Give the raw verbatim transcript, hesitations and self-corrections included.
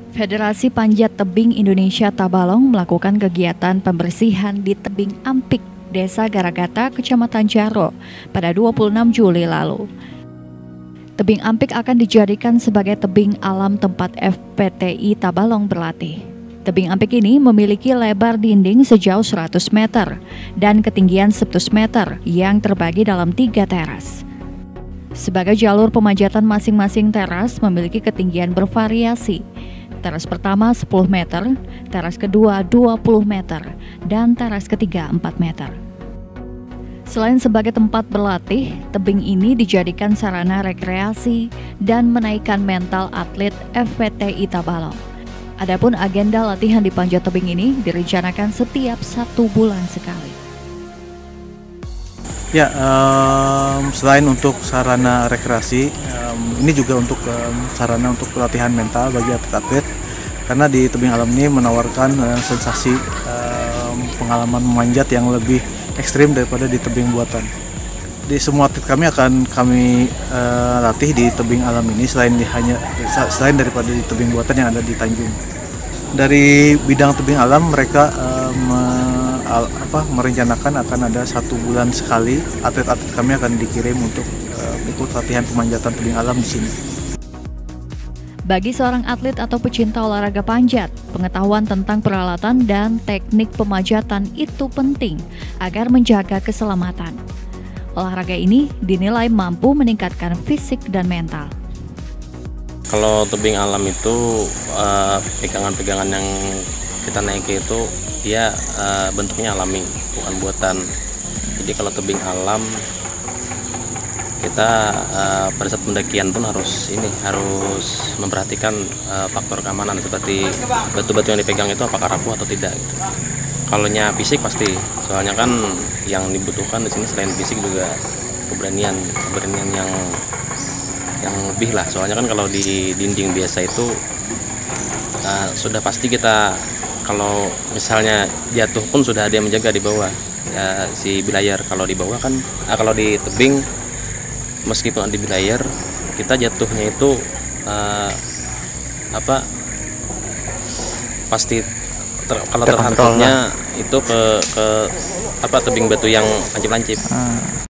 Federasi Panjat Tebing Indonesia Tabalong melakukan kegiatan pembersihan di Tebing Ampik, Desa Garagata, Kecamatan Jaro pada dua puluh enam Juli lalu. Tebing Ampik akan dijadikan sebagai tebing alam tempat F P T I Tabalong berlatih. Tebing Ampik ini memiliki lebar dinding sejauh seratus meter dan ketinggian seratus meter yang terbagi dalam tiga teras. Sebagai jalur pemanjatan, masing-masing teras memiliki ketinggian bervariasi. Teras pertama sepuluh meter, teras kedua dua puluh meter, dan teras ketiga empat meter. Selain sebagai tempat berlatih, tebing ini dijadikan sarana rekreasi dan menaikkan mental atlet F P T I Tabalong. Adapun agenda latihan di panjat tebing ini direncanakan setiap satu bulan sekali. Ya, um, selain untuk sarana rekreasi, um, ini juga untuk um, sarana untuk latihan mental bagi atlet-atlet, karena di tebing alam ini menawarkan uh, sensasi um, pengalaman memanjat yang lebih ekstrim daripada di tebing buatan. Di semua atlet kami akan kami uh, latih di tebing alam ini selain di hanya selain daripada di tebing buatan yang ada di Tanjung. Dari bidang tebing alam mereka uh, me, al, apa, merencanakan akan ada satu bulan sekali atlet-atlet kami akan dikirim untuk uh, ikut latihan pemanjatan tebing alam di sini. Bagi seorang atlet atau pecinta olahraga panjat, pengetahuan tentang peralatan dan teknik pemanjatan itu penting agar menjaga keselamatan. Olahraga ini dinilai mampu meningkatkan fisik dan mental. Kalau tebing alam itu uh, pegangan-pegangan yang kita naiki itu dia uh, bentuknya alami, bukan buatan. Jadi kalau tebing alam kita uh, pada saat pendakian pun harus ini harus memperhatikan uh, faktor keamanan seperti batu-batu yang dipegang itu apakah rapuh atau tidak. Gitu. Kalau nya fisik pasti, soalnya kan yang dibutuhkan di sini selain fisik juga keberanian, keberanian yang yang lebih lah. Soalnya kan kalau di dinding biasa itu uh, sudah pasti kita kalau misalnya jatuh pun sudah ada yang menjaga di bawah ya, si belayar. Kalau di bawah kan, uh, kalau di tebing meskipun di belayar kita jatuhnya itu uh, apa pasti ter, kalau terhantarnya itu ke ke apa tebing batu yang lancip-lancip. Hmm.